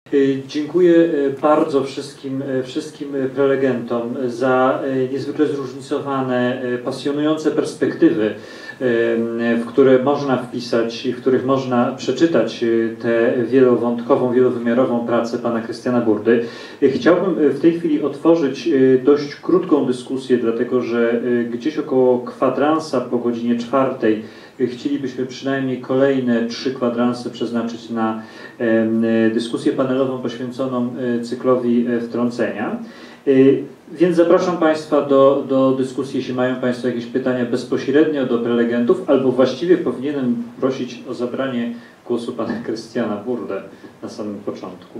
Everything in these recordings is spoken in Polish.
Dziękuję bardzo wszystkim prelegentom za niezwykle zróżnicowane, pasjonujące perspektywy, w które można wpisać, w których można przeczytać tę wielowątkową, wielowymiarową pracę pana Krystiana Burdy. Chciałbym w tej chwili otworzyć dość krótką dyskusję, dlatego że gdzieś około kwadransa po godzinie 4 chcielibyśmy przynajmniej kolejne 3 kwadranse przeznaczyć na dyskusję panelową poświęconą cyklowi wtrącenia. Więc zapraszam Państwa do dyskusji, jeśli mają Państwo jakieś pytania bezpośrednio do prelegentów, albo właściwie powinienem prosić o zabranie głosu pana Krystiana Burdę na samym początku.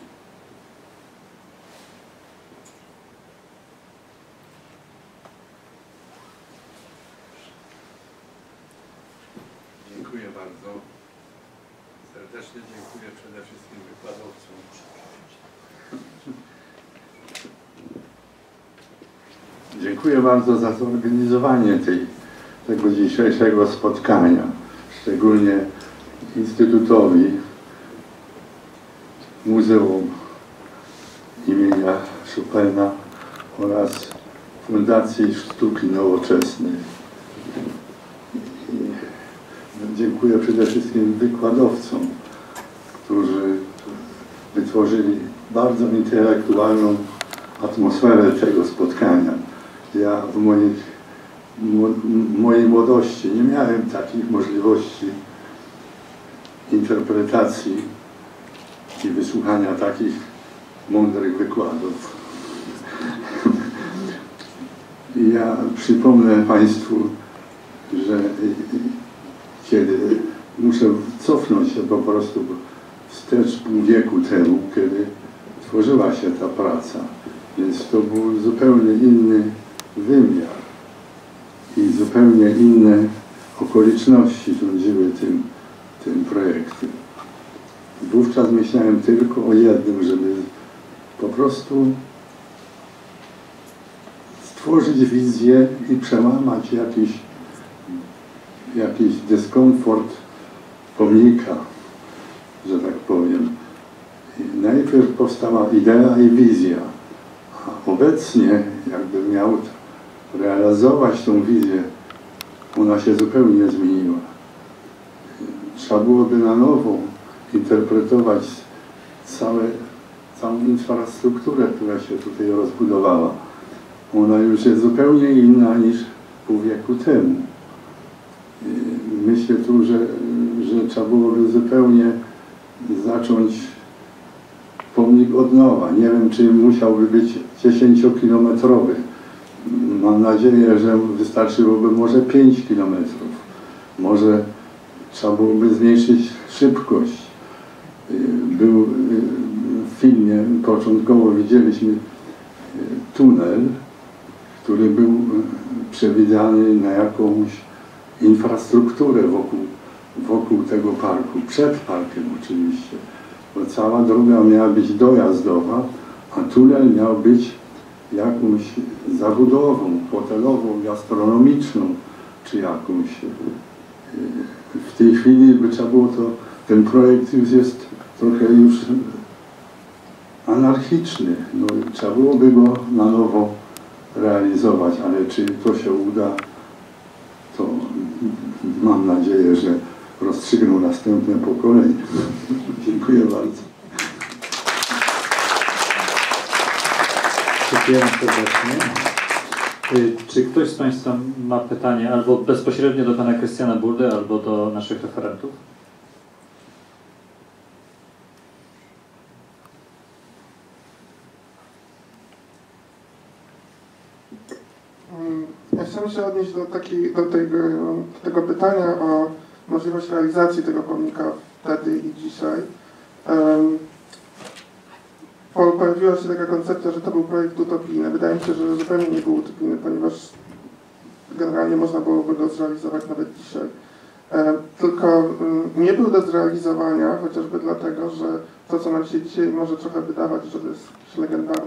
Dziękuję bardzo. Serdecznie dziękuję przede wszystkim wykładowcom. Dziękuję bardzo za zorganizowanie tego dzisiejszego spotkania, szczególnie Instytutowi Muzeum imienia Chopina oraz Fundacji Sztuki Nowoczesnej. Dziękuję przede wszystkim wykładowcom, którzy wytworzyli bardzo intelektualną atmosferę tego spotkania. Ja w mojej młodości nie miałem takich możliwości interpretacji i wysłuchania takich mądrych wykładów. Ja przypomnę Państwu, że kiedy muszę cofnąć się po prostu wstecz pół wieku temu, kiedy tworzyła się ta praca, więc to był zupełnie inny wymiar i zupełnie inne okoliczności rządziły tym projektem. Wówczas myślałem tylko o jednym, żeby po prostu stworzyć wizję i przełamać jakiś dyskomfort pomnika, że tak powiem. Najpierw powstała idea i wizja, a obecnie, jakbym miał realizować tą wizję, ona się zupełnie zmieniła. Trzeba byłoby na nowo interpretować całą infrastrukturę, która się tutaj rozbudowała. Ona już jest zupełnie inna niż pół wieku temu. Myślę tu, że trzeba byłoby zupełnie zacząć pomnik od nowa. Nie wiem, czy musiałby być 10-kilometrowy. Mam nadzieję, że wystarczyłoby może 5 kilometrów. Może trzeba byłoby zmniejszyć szybkość. W filmie początkowo widzieliśmy tunel, który był przewidziany na jakąś infrastrukturę wokół tego parku, przed parkiem oczywiście, bo cała droga miała być dojazdowa, a tunel miał być jakąś zabudową, hotelową, gastronomiczną, czy jakąś. W tej chwili by trzeba było ten projekt już jest trochę już anarchiczny, no, trzeba byłoby go na nowo realizować, ale czy to się uda, to mam nadzieję, że rozstrzygną następne pokolenie. Dziękuję bardzo. Dziękuję serdecznie. Czy ktoś z Państwa ma pytanie albo bezpośrednio do pana Krystiana Burdy, albo do naszych referentów? Ja chciałem się odnieść do tego pytania o możliwość realizacji tego pomnika wtedy i dzisiaj. Pojawiła się taka koncepcja, że to był projekt utopijny. Wydaje mi się, że zupełnie nie był utopijny, ponieważ generalnie można byłoby go zrealizować nawet dzisiaj. Tylko nie był do zrealizowania, chociażby dlatego, że to, co nam się dzisiaj może trochę wydawać, że to jest jakiś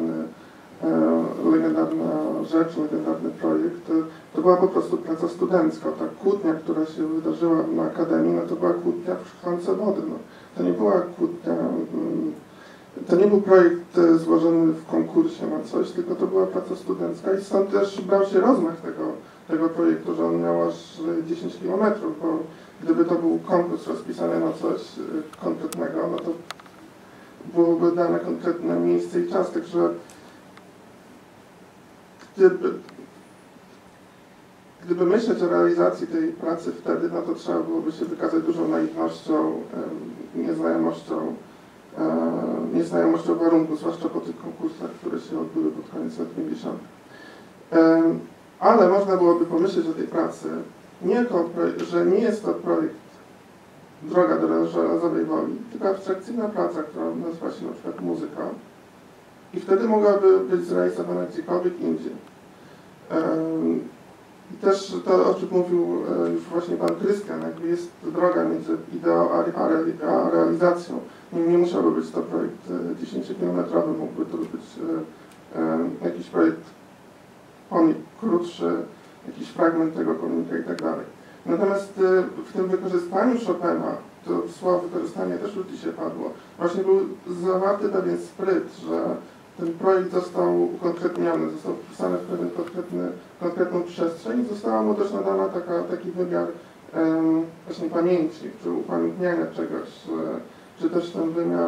legendarna rzecz, legendarny projekt, to była po prostu praca studencka. Ta kłótnia, która się wydarzyła na Akademii, no to była kłótnia w szklance wody. No. To nie była kłótnia To nie był projekt złożony w konkursie na coś, tylko to była praca studencka i stąd też brał się rozmach tego projektu, że on miał aż 10 km, bo gdyby to był konkurs rozpisany na coś konkretnego, no to byłoby dane konkretne miejsce i czas, także gdyby myśleć o realizacji tej pracy wtedy, no to trzeba byłoby się wykazać dużą naiwnością, nieznajomością warunków, zwłaszcza po tych konkursach, które się odbyły pod koniec lat 50. Ale można byłoby pomyśleć o tej pracy, że nie jest to projekt droga do żelazowej woli, tylko abstrakcyjna praca, która nazywa się na przykład muzyka i wtedy mogłaby być zrealizowana gdziekolwiek indziej. I też to, o czym mówił już właśnie pan Krystian, jakby jest droga między ideą a realizacją. Nie musiałby być to projekt 10-kilometrowy, mógłby to być jakiś projekt pomnik krótszy, jakiś fragment tego pomnika i tak dalej. Natomiast w tym wykorzystaniu Chopina, to słowo wykorzystanie też już dzisiaj padło, właśnie był zawarty pewien spryt, że ten projekt został ukonkretniony, został wpisany w pewien konkretną przestrzeń i została mu też nadana taki wymiar właśnie pamięci, czy upamiętniania czegoś, czy też ten wymiar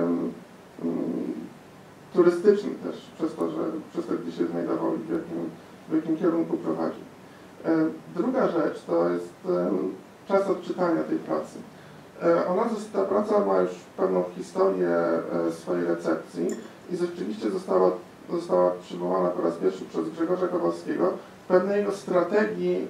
turystyczny też, przez to gdzie się znajdował i w jakim kierunku prowadzi. Druga rzecz to jest czas odczytania tej pracy. Ta praca ma już pewną historię swojej recepcji i rzeczywiście została przywołana po raz pierwszy przez Grzegorza Kowalskiego w pewnej jego strategii,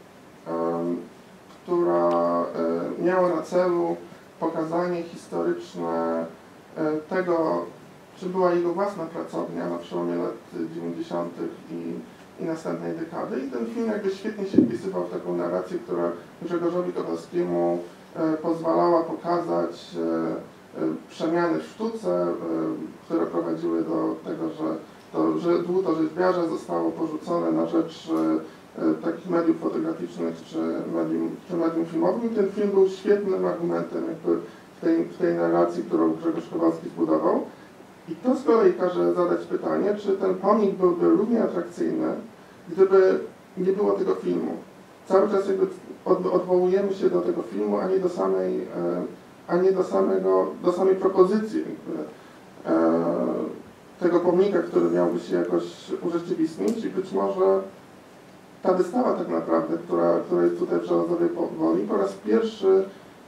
która miała na celu pokazanie historyczne tego, czym była jego własna pracownia na przełomie lat 90. i następnej dekady. I ten film jakby świetnie się wpisywał w taką narrację, która Grzegorzowi Kowalskiemu pozwalała pokazać przemiany w sztuce, które prowadziły do tego, że dłuto rzeźbiarza zostało porzucone na rzecz takich mediów fotograficznych czy medium filmowym. I ten film był świetnym argumentem jakby w tej narracji, którą Grzegorz Kowalski zbudował. I to z kolei każe zadać pytanie, czy ten pomnik byłby równie atrakcyjny, gdyby nie było tego filmu. Cały czas jakby odwołujemy się do tego filmu, a nie do samej propozycji tego pomnika, który miałby się jakoś urzeczywistnić i być może ta wystawa tak naprawdę, która jest tutaj w Żelazowej Woli, po raz pierwszy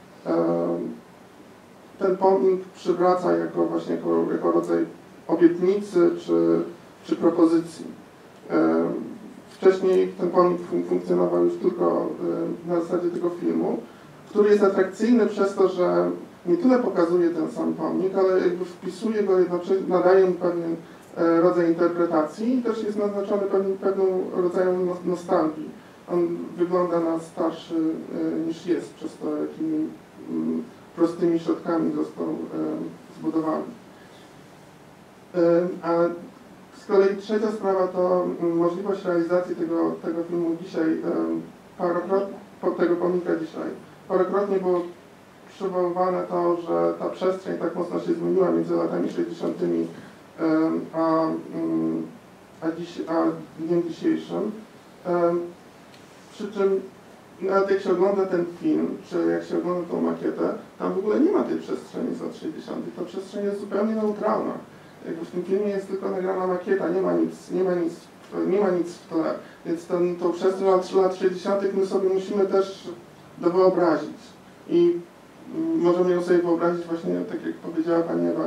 ten pomnik przywraca jako rodzaj obietnicy czy propozycji. Wcześniej ten pomnik funkcjonował już tylko na zasadzie tego filmu, który jest atrakcyjny przez to, że nie tyle pokazuje ten sam pomnik, ale jakby wpisuje go jednocześnie, nadaje mu pewien rodzaj interpretacji i też jest naznaczony pewnym rodzajem nostalgii. On wygląda na starszy niż jest, przez to jakimi prostymi środkami został zbudowany. A z kolei trzecia sprawa to możliwość realizacji tego filmu dzisiaj, tego pomnika dzisiaj. Parokrotnie było przywoływane to, że ta przestrzeń tak mocno się zmieniła między latami 60. a dniem dzisiejszym. Przy czym nawet jak się ogląda ten film, czy jak się ogląda tą makietę, tam w ogóle nie ma tej przestrzeni z lat 60. Ta przestrzeń jest zupełnie neutralna. Jakby w tym filmie jest tylko nagrana makieta, nie ma nic w tle. Więc tą przestrzeń lat 60. my sobie musimy też wyobrazić. I możemy ją sobie wyobrazić właśnie, tak jak powiedziała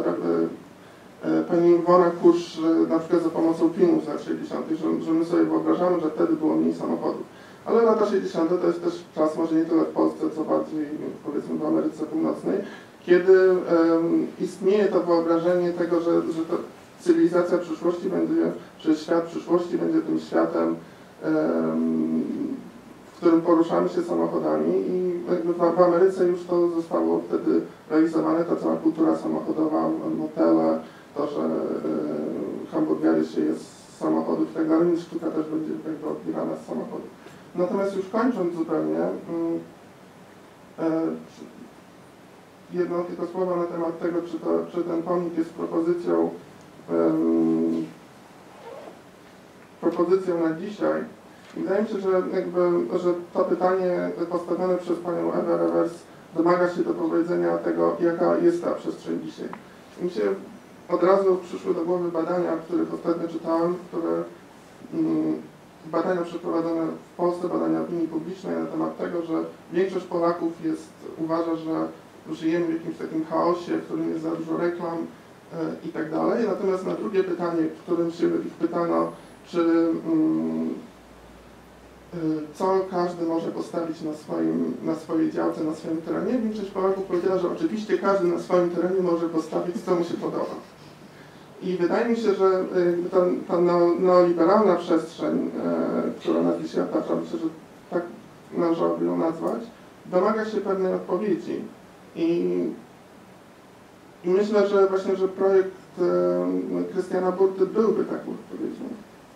pani Iwona Kusz, na przykład za pomocą filmów z lat 60., że my sobie wyobrażamy, że wtedy było mniej samochodów. Ale lata 60. to jest też czas może nie tyle w Polsce, co bardziej powiedzmy w Ameryce Północnej, kiedy istnieje to wyobrażenie tego, że to cywilizacja przyszłości będzie, że świat przyszłości będzie tym światem, w którym poruszamy się samochodami i jakby w Ameryce już to zostało wtedy realizowane, ta cała kultura samochodowa, motele, to, że hamburgery się jest z samochodów i tak dalej, więc sztuka też będzie jakby odbierana z samochodów. Natomiast już kończąc zupełnie, jedno tylko słowo na temat tego, czy ten pomnik jest propozycją na dzisiaj. Wydaje mi się, że to pytanie postawione przez panią Ewę Rewers domaga się do powiedzenia tego, jaka jest ta przestrzeń dzisiaj. Mi się od razu przyszły do głowy badania, których ostatnio czytałem, badania przeprowadzone w Polsce, badania opinii publicznej na temat tego, że większość Polaków uważa, że żyjemy w jakimś takim chaosie, w którym jest za dużo reklam i tak dalej. Natomiast na drugie pytanie, w którym się ich pytano, co każdy może postawić na swojej działce, na swoim terenie, większość Polaków powiedziała, że oczywiście każdy na swoim terenie może postawić, co mu się podoba. I wydaje mi się, że ta neoliberalna przestrzeń, która nas dzisiaj otacza, myślę, że tak należałoby ją nazwać, domaga się pewnej odpowiedzi. I myślę, że właśnie, że projekt Krystiana Burdy byłby taką odpowiedzią.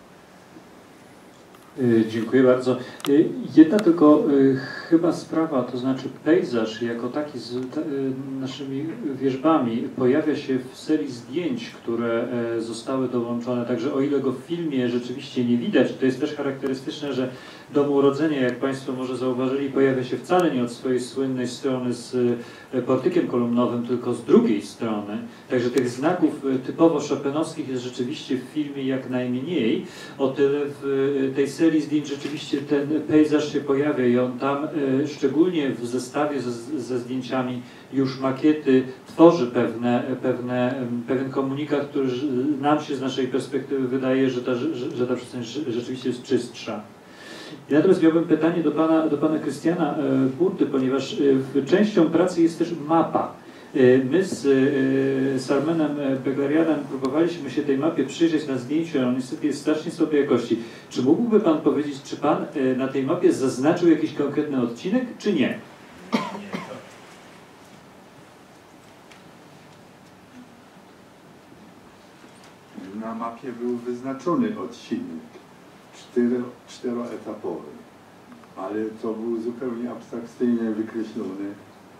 Dziękuję bardzo. Jedna tylko chyba sprawa, to znaczy pejzaż jako taki z naszymi wierzbami pojawia się w serii zdjęć, które zostały dołączone, także o ile go w filmie rzeczywiście nie widać, to jest też charakterystyczne, że Dom Urodzenia, jak Państwo może zauważyli, pojawia się wcale nie od swojej słynnej strony z portykiem kolumnowym, tylko z drugiej strony. Także tych znaków typowo chopinowskich jest rzeczywiście w filmie jak najmniej. O tyle w tej serii zdjęć rzeczywiście ten pejzaż się pojawia i on tam, szczególnie w zestawie ze zdjęciami już makiety, tworzy pewien komunikat, który nam się z naszej perspektywy wydaje, że ta przestrzeń rzeczywiście jest czystsza. Natomiast miałbym pytanie do pana Krystiana Burdy, ponieważ częścią pracy jest też mapa. My z Armenem Beglarianem próbowaliśmy się tej mapie przyjrzeć na zdjęciu, ale niestety jest strasznie słabej jakości. Czy mógłby Pan powiedzieć, czy Pan na tej mapie zaznaczył jakiś konkretny odcinek, czy nie? Na mapie był wyznaczony odcinek, czteroetapowy, ale to był zupełnie abstrakcyjnie wykreślony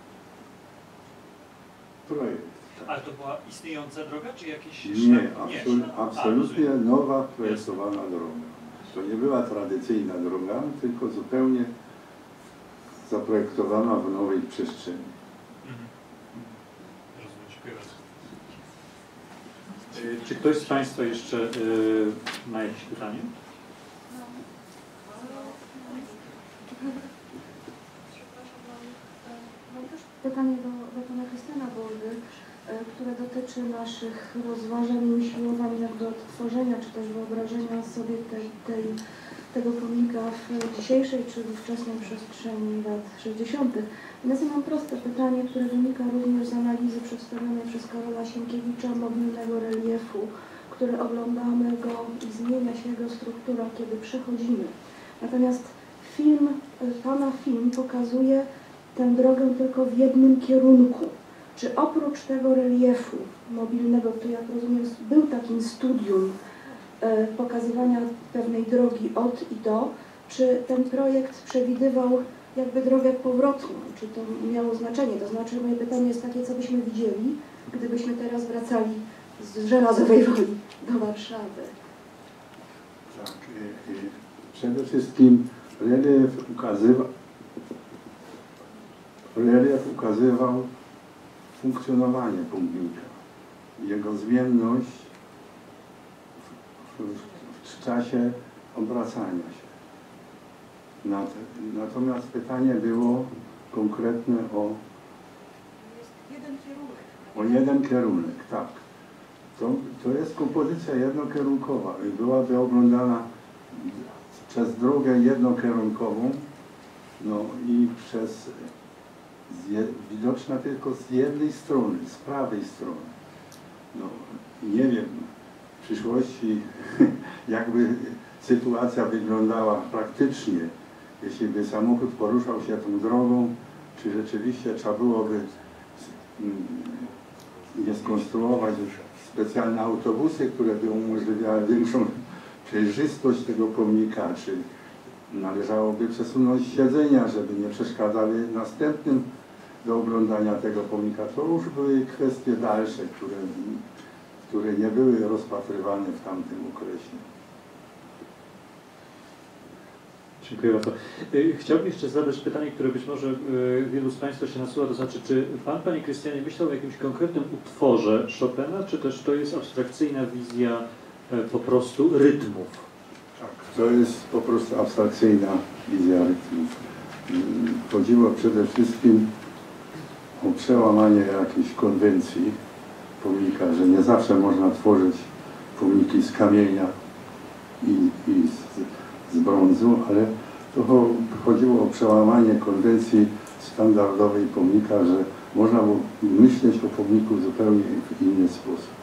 projekt. Ale to była istniejąca droga, czy jakieś... Nie, absolutnie nowa projektowana droga. To nie była tradycyjna droga, tylko zupełnie zaprojektowana w nowej przestrzeni. Czy ktoś z Państwa jeszcze ma jakieś pytanie? Mam też pytanie do pana Krystiana Burdy, które dotyczy naszych rozważań i usiłowań jakby odtworzenia, czy też wyobrażenia sobie tego pomnika w dzisiejszej, czyli wczesnej przestrzeni lat 60. Natomiast mam proste pytanie, które wynika również z analizy przedstawionej przez Karola Sienkiewicza mobilnego reliefu, który oglądamy go i zmienia się jego struktura, kiedy przechodzimy. Natomiast pana film pokazuje tę drogę tylko w jednym kierunku. Czy oprócz tego reliefu mobilnego, który jak rozumiem był takim studium pokazywania pewnej drogi od i do, czy ten projekt przewidywał jakby drogę powrotną, czy to miało znaczenie? To znaczy moje pytanie jest takie, co byśmy widzieli, gdybyśmy teraz wracali z Żelazowej Woli do Warszawy. Tak, przede wszystkim relief ukazywał funkcjonowanie pomnika, jego zmienność w czasie obracania się. Natomiast pytanie było konkretne o jeden kierunek, tak. To jest kompozycja jednokierunkowa i byłaby oglądana przez drogę jednokierunkową, no i widoczna tylko z jednej strony, z prawej strony. No, nie wiem w przyszłości jakby sytuacja wyglądała praktycznie, jeśli by samochód poruszał się tą drogą, czy rzeczywiście trzeba byłoby nie skonstruować już specjalne autobusy, które by umożliwiały większą przejrzystość tego pomnika, czy należałoby przesunąć siedzenia, żeby nie przeszkadzały następnym do oglądania tego pomnika. To już były kwestie dalsze, które nie były rozpatrywane w tamtym okresie. Dziękuję bardzo. Chciałbym jeszcze zadać pytanie, które być może wielu z Państwa się nasuwa, to znaczy, czy Pan, Panie Krystianie, myślał o jakimś konkretnym utworze Chopina, czy też to jest abstrakcyjna wizja po prostu rytmów? Tak, to jest po prostu abstrakcyjna wizja rytmów. Chodziło przede wszystkim o przełamanie jakiejś konwencji pomnika, że nie zawsze można tworzyć pomniki z kamienia i z brązu, ale to chodziło o przełamanie konwencji standardowej pomnika, że można było myśleć o pomniku zupełnie w inny sposób.